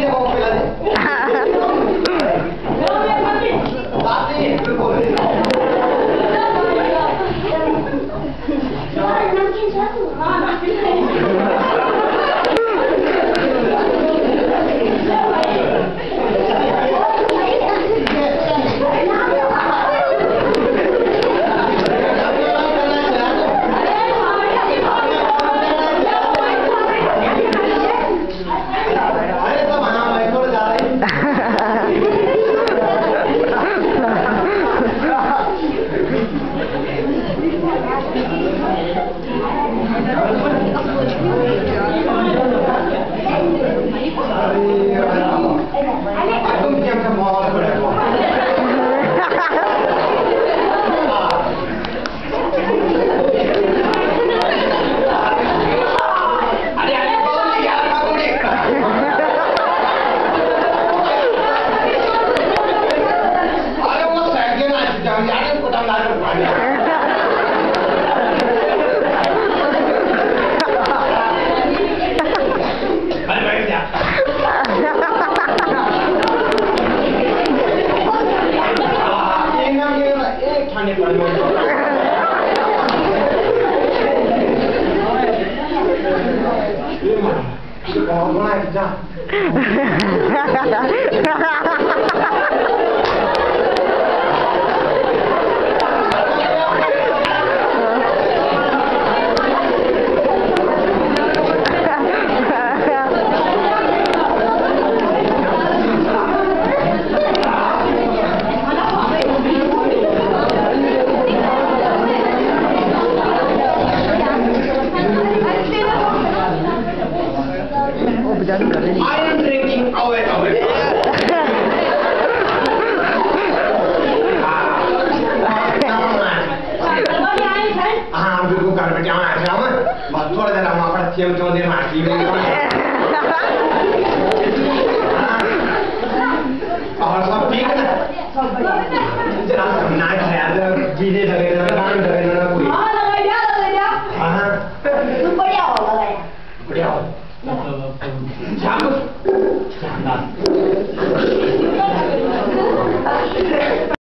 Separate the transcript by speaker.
Speaker 1: I am drinking away. हाँ बिल्कुल कर बेटे हाँ ऐसे हम बस थोड़ा देर हम अपना थीम क्यों देर मारती हैं और सब ठीक है जरा ना खाया जीने लगे ना गान लगे ना कोई हाँ लगा हाँ तुम बढ़िया हो जाओ जाओ